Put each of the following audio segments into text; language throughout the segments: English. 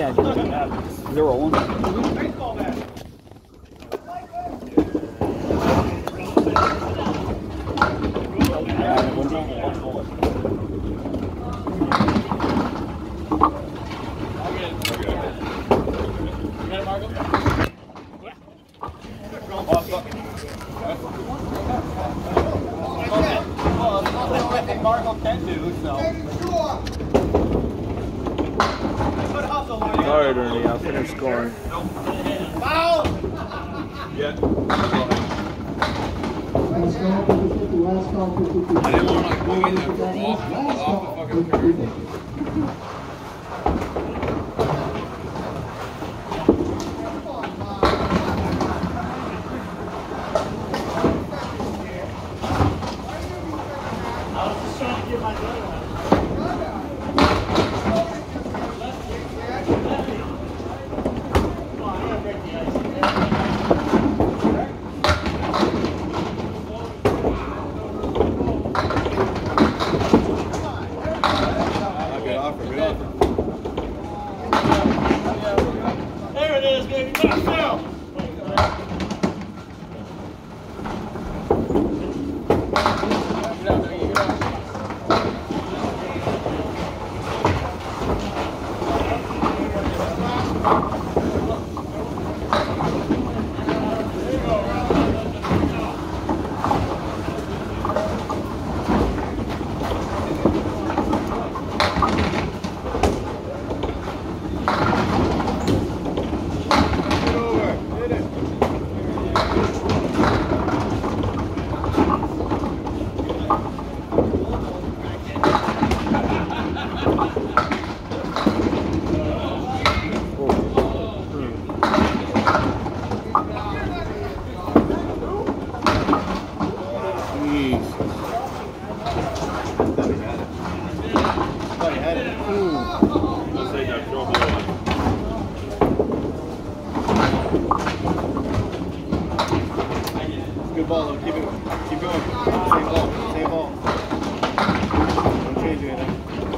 Yeah, just 0-1. Baseball bat. Marco can do, so. Alright, Ernie, I'll finish scoring. Foul! Yeah. I didn't want to go in there for off the fucking curve. There it is, baby. Now. Good ball though, keep going. Same ball. Don't change anything.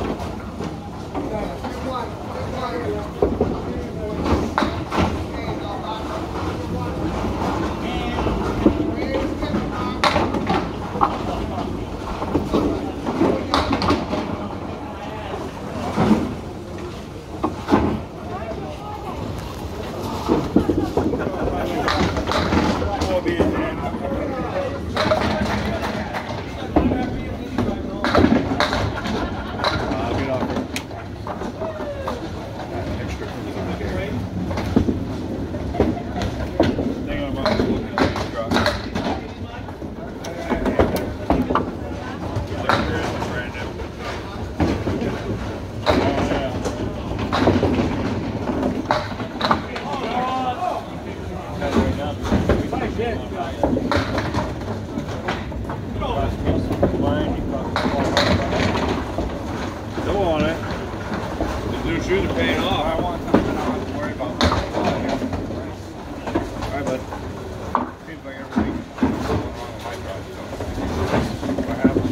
Still on it. The new shoes are paying off. I want something I don't have to worry about. Alright, bud. Seems like everything's going wrong with my truck, so what happens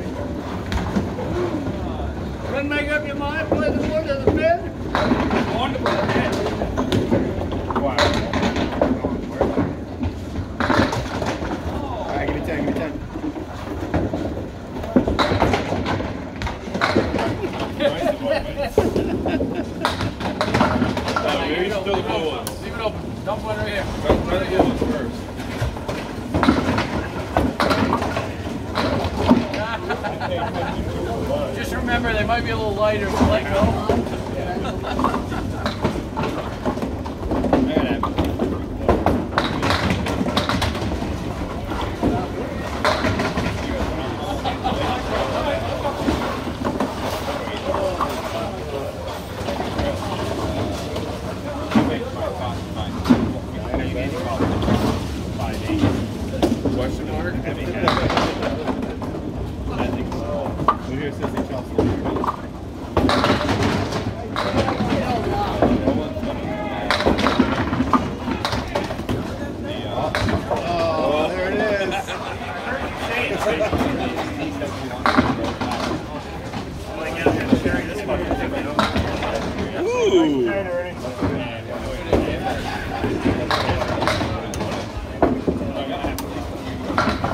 to Couldn't make up your mind, play the wood as a bid? Wonderful. Wow. Alright, give me 10. Maybe still the blue ones. Leave it open. Dump one right here. Try the blue ones first. Just remember, they might be a little lighter, so let go. Question mark? Here says they Chelsea. Oh, there it is. Ooh! I gotta have to